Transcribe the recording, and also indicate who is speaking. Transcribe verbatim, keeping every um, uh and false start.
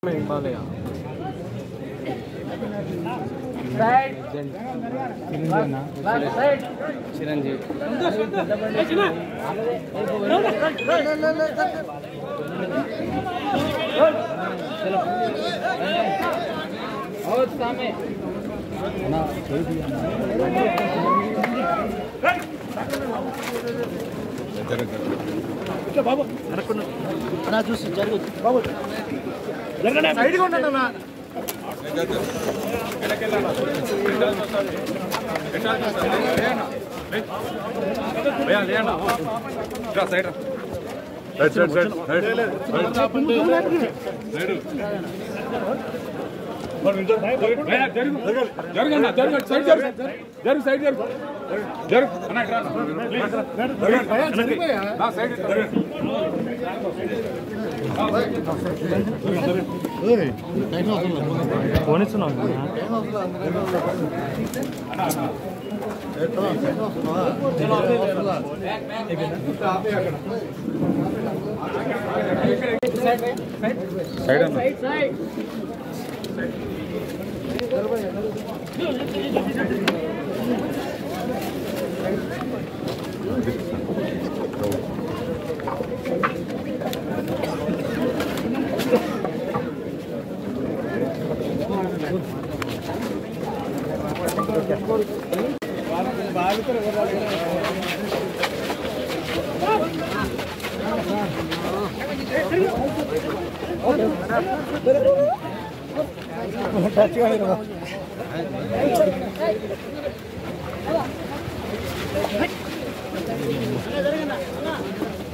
Speaker 1: हिमालय चिरंजीवी
Speaker 2: బాబు నా చూసి జరుగు బాబు జరగండి సైడ్గా ఉండండి అన్న
Speaker 3: సైడ్ సైడ్ సైడ్ జరగండి జరగండి సైడ్ జరుగు సైడ్ జరుగు జరుగు అన్న సైడ్
Speaker 2: ఫోన్ ఇస్తున్నావు
Speaker 3: సైడ్ అన్న
Speaker 2: టచ్